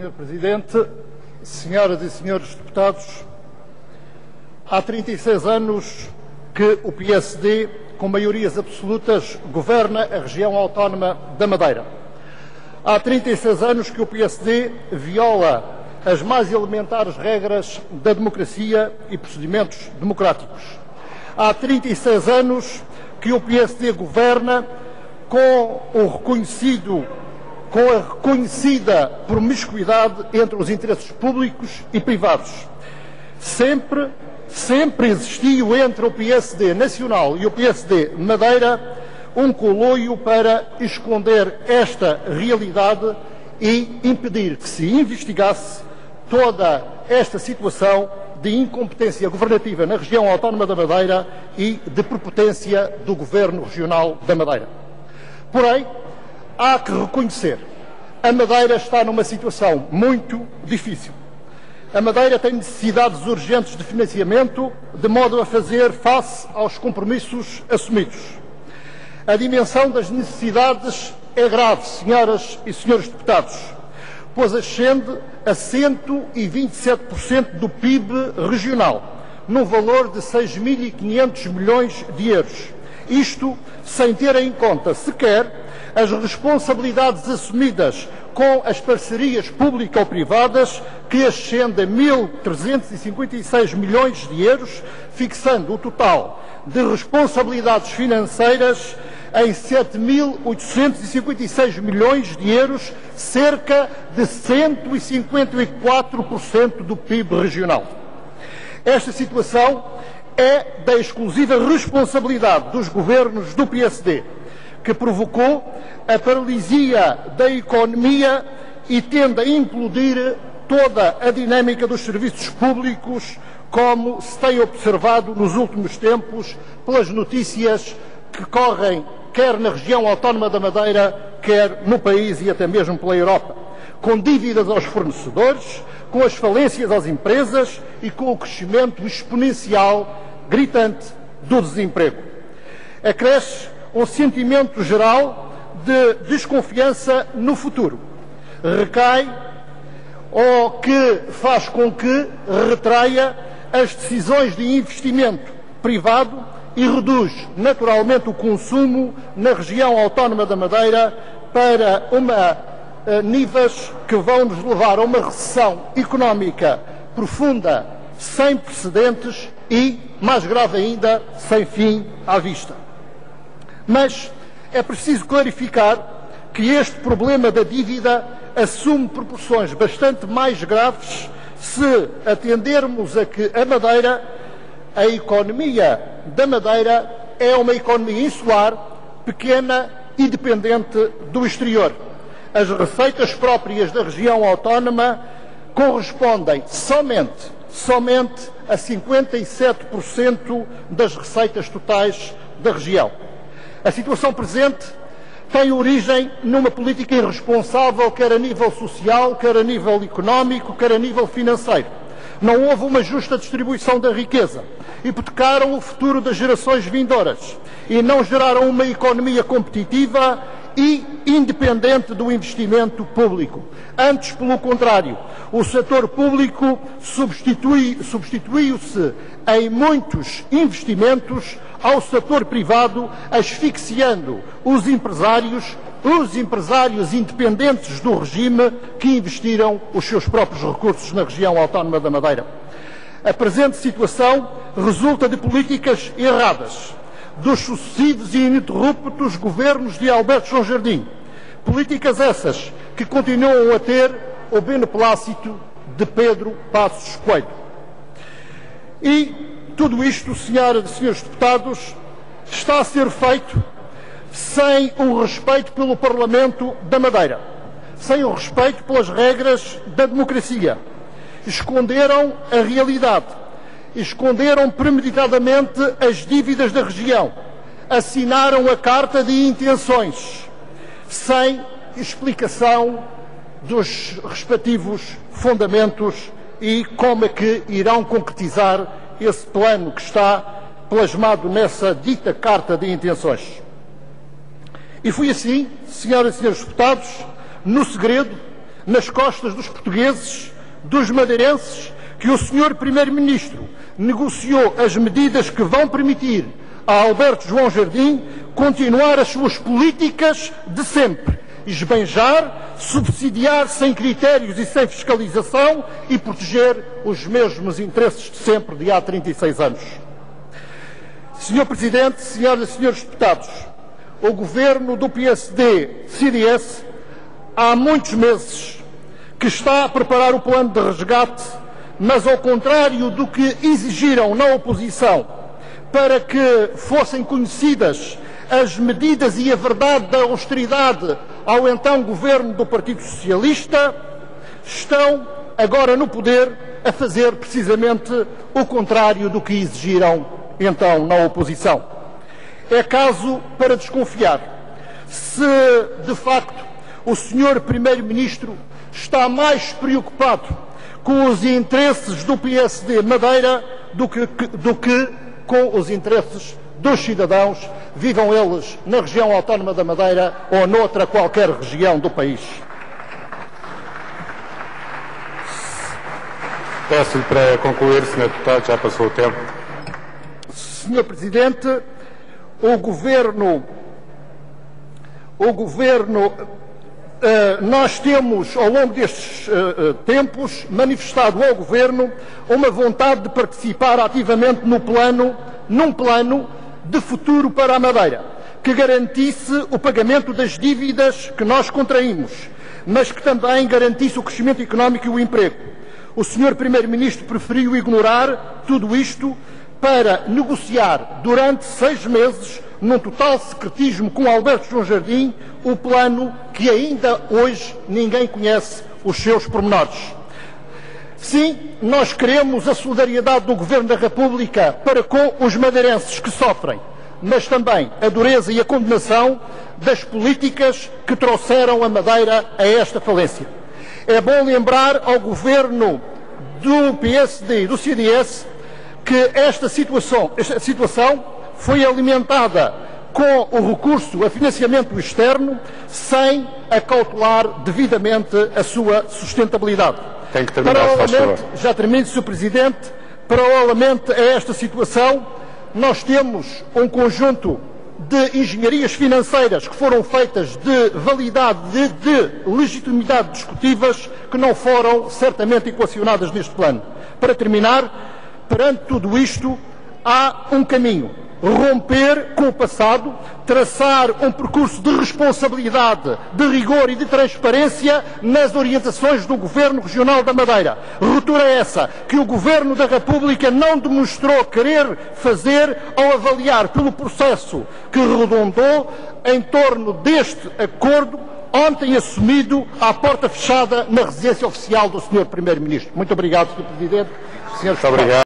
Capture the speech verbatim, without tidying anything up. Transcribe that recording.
senhor Presidente, senhoras e senhores deputados, há trinta e seis anos que o P S D, com maiorias absolutas, governa a região autónoma da Madeira. Há trinta e seis anos que o P S D viola as mais elementares regras da democracia e procedimentos democráticos. Há trinta e seis anos que o P S D governa com o reconhecido, com a reconhecida promiscuidade entre os interesses públicos e privados. Sempre, sempre existiu entre o P S D nacional e o P S D Madeira um coloio para esconder esta realidade e impedir que se investigasse toda esta situação de incompetência governativa na região autónoma da Madeira e de prepotência do Governo Regional da Madeira. Porém, há que reconhecer, a Madeira está numa situação muito difícil. A Madeira tem necessidades urgentes de financiamento, de modo a fazer face aos compromissos assumidos. A dimensão das necessidades é grave, senhoras e senhores deputados, pois ascende a cento e vinte e sete por cento do P I B regional, num valor de seis mil e quinhentos milhões de euros. Isto sem ter em conta sequer as responsabilidades assumidas com as parcerias público-privadas, que ascendem a mil trezentos e cinquenta e seis milhões de euros, fixando o total de responsabilidades financeiras em sete mil oitocentos e cinquenta e seis milhões de euros, cerca de cento e cinquenta e quatro por cento do P I B regional. Esta situação é da exclusiva responsabilidade dos governos do P S D, que provocou a paralisia da economia e tende a implodir toda a dinâmica dos serviços públicos, como se tem observado nos últimos tempos pelas notícias que correm quer na região autónoma da Madeira, quer no país e até mesmo pela Europa, com dívidas aos fornecedores, com as falências às empresas e com o crescimento exponencial gritante do desemprego. Acresce um sentimento geral de desconfiança no futuro. Recai, ou que faz com que retraia as decisões de investimento privado e reduz naturalmente o consumo na região autónoma da Madeira para uma, uh, níveis que vão nos levar a uma recessão económica profunda, sem precedentes e, mais grave ainda, sem fim à vista. Mas é preciso clarificar que este problema da dívida assume proporções bastante mais graves se atendermos a que a Madeira, a economia da Madeira, é uma economia insular, pequena e dependente do exterior. As receitas próprias da região autónoma correspondem somente, somente a cinquenta e sete por cento das receitas totais da região. A situação presente tem origem numa política irresponsável, quer a nível social, quer a nível económico, quer a nível financeiro. Não houve uma justa distribuição da riqueza, hipotecaram o futuro das gerações vindouras e não geraram uma economia competitiva e independente do investimento público. Antes, pelo contrário, o setor público substitui, substituiu-se em muitos investimentos ao setor privado, asfixiando os empresários, os empresários independentes do regime que investiram os seus próprios recursos na região autónoma da Madeira. A presente situação resulta de políticas erradas dos sucessivos e ininterruptos governos de Alberto João Jardim. Políticas essas que continuam a ter o beneplácito de Pedro Passos Coelho. E tudo isto, senhoras e senhores deputados, está a ser feito sem o respeito pelo Parlamento da Madeira, sem o respeito pelas regras da democracia. Esconderam a realidade, esconderam premeditadamente as dívidas da região, assinaram a carta de intenções, sem explicação dos respectivos fundamentos e como é que irão concretizar esse plano que está plasmado nessa dita carta de intenções. E foi assim, senhoras e senhores deputados, no segredo, nas costas dos portugueses, dos madeirenses, que o senhor Primeiro-Ministro negociou as medidas que vão permitir a Alberto João Jardim continuar as suas políticas de sempre: esbanjar, subsidiar sem critérios e sem fiscalização e proteger os mesmos interesses de sempre de há trinta e seis anos. senhor Presidente, senhoras e senhores deputados, o governo do P S D C D S há muitos meses que está a preparar o plano de resgate, mas ao contrário do que exigiram na oposição para que fossem conhecidas as medidas e a verdade da austeridade ao então governo do Partido Socialista, estão agora no poder a fazer precisamente o contrário do que exigiram então na oposição. É caso para desconfiar se, de facto, o senhor Primeiro-Ministro está mais preocupado com os interesses do P S D Madeira do que, do que com os interesses dos cidadãos, vivam eles na região autónoma da Madeira ou noutra qualquer região do país. Peço-lhe para concluir, senhor Deputado, já passou o tempo. senhor Presidente, o Governo, o Governo, eh, nós temos, ao longo destes eh, tempos, manifestado ao Governo uma vontade de participar ativamente no plano, num plano de futuro para a Madeira, que garantisse o pagamento das dívidas que nós contraímos, mas que também garantisse o crescimento económico e o emprego. O senhor Primeiro-Ministro preferiu ignorar tudo isto para negociar durante seis meses, num total secretismo com Alberto João Jardim, o plano que ainda hoje ninguém conhece os seus pormenores. Sim, nós queremos a solidariedade do Governo da República para com os madeirenses que sofrem, mas também a dureza e a condenação das políticas que trouxeram a Madeira a esta falência. É bom lembrar ao Governo do P S D e do C D S que esta situação, esta situação foi alimentada com o recurso a financiamento externo sem acautelar devidamente a sua sustentabilidade. Tem que terminar, Paralelamente, já termino, senhor Presidente, paralelamente a esta situação, nós temos um conjunto de engenharias financeiras que foram feitas de validade, de, de legitimidade discutíveis, que não foram certamente equacionadas neste plano. Para terminar, perante tudo isto, há um caminho: romper com o passado, traçar um percurso de responsabilidade, de rigor e de transparência nas orientações do Governo Regional da Madeira. Ruptura essa que o Governo da República não demonstrou querer fazer ao avaliar pelo processo que redundou em torno deste acordo, ontem assumido à porta fechada na residência oficial do senhor Primeiro-Ministro. Muito obrigado, senhor Presidente. Senhores Muito obrigado.